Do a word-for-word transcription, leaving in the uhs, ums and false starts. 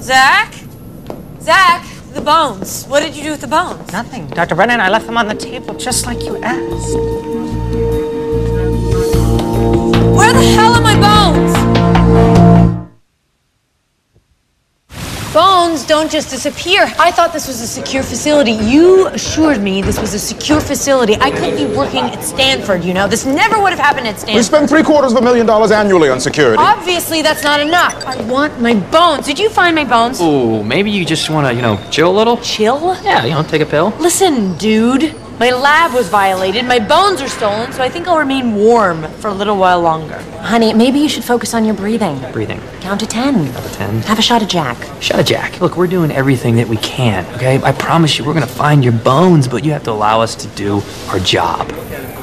Zach? Zach, the bones. What did you do with the bones? Nothing. Doctor Brennan, I left them on the table just like you asked. Where the hell are my bones? Bones don't just disappear. I thought this was a secure facility. You assured me this was a secure facility. I could be working at Stanford, you know. This never would have happened at Stanford. We spend three quarters of a million dollars annually on security. Obviously, that's not enough. I want my bones. Did you find my bones? Ooh, maybe you just want to, you know, chill a little? Chill? Yeah, you know, take a pill. Listen, dude. My lab was violated, my bones are stolen, so I think I'll remain warm for a little while longer. Honey, maybe you should focus on your breathing. Breathing. Count to ten. Count to ten. Have a shot of Jack. Shut up, Jack. Look, we're doing everything that we can, okay? I promise you we're gonna find your bones, but you have to allow us to do our job.